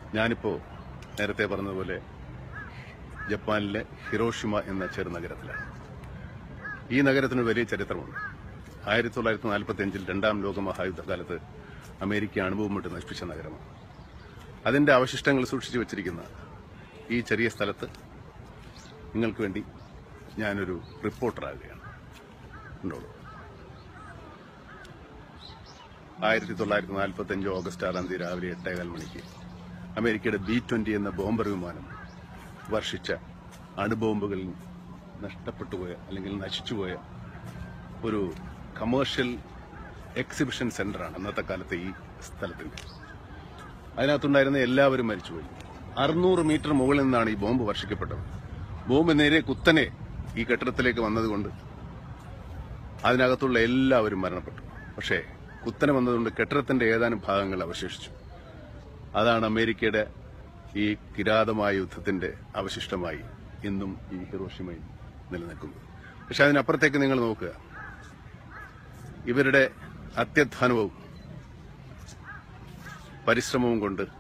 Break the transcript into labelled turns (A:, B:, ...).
A: ഞാനിപ്പോ നേരത്തെ പറഞ്ഞതുപോലെ ജപ്പാനിലെ ഹിരോഷിമ എന്ന ചെറുനഗരത്തിലാണ്. ഈ നഗരത്തിന് വലിയ ചരിത്രമുണ്ട്. 1945 രണ്ടാം ലോകമഹായുദ്ധകാലത്ത് അമേരിക്ക അണുബോംബിട്ട് നശിപ്പിച്ച നഗരമാണ്. അതിന്റെ അവശിഷ്ടങ്ങൾ സൂക്ഷിച്ചു വച്ചിരിക്കുന്ന ഈ ചെറിയ സ്ഥലത്ത് നിങ്ങൾക്ക് വേണ്ടി ഞാനൊരു റിപ്പോർട്ടറാകുകയാണ്. ഉണ്ടോളൂ. 1945 ഓഗസ്റ്റ് 6 തീയതി രാവിലെ 8:15 മണിക്ക് അമേരിക്കയുടെ B-20 എന്ന ബോംബർ വിമാനം വർഷിച്ച അണുബോംബുകളിൽ നഷ്ടപ്പെട്ടുപോയ അല്ലെങ്കിൽ നശിച്ചുപോയ ഒരു കമേഴ്ഷ്യൽ എക്സിബിഷൻ സെന്ററാണ് അന്നത്തെ കാലത്തെ ഈ സ്ഥലത്തിന്റെ. അതിനകത്തുണ്ടായിരുന്ന എല്ലാവരും മരിച്ചുപോയി. 600 മീറ്റർ മുകളിൽ നിന്നാണ് ഈ ബോംബ് വർഷിക്കപ്പെട്ടത്. ബോംബ് നേരെ കുത്തനെ ഈ കെട്ടിടത്തിലേക്ക് വന്നതുകൊണ്ട് അതിനകത്തുള്ള എല്ലാവരും മരണപ്പെട്ടു. പക്ഷേ കുത്തനെ വന്നതുകൊണ്ട് കെട്ടിടത്തിന്റെ ഏതാനും ഭാഗങ്ങൾ അവശേഷിച്ചു. അതാണ് അമേരിക്കയുടെ ഈ കിരാതമായ യുദ്ധത്തിന്റെ അവശിഷ്ടമായി ഇന്നും ഈ ഹിരോഷിമയിൽ നിലനിൽക്കുന്നത്. പക്ഷെ അതിനപ്പുറത്തേക്ക് നിങ്ങൾ നോക്കുക. ഇവരുടെ അത്യധ്വാനവും പരിശ്രമവും കൊണ്ട്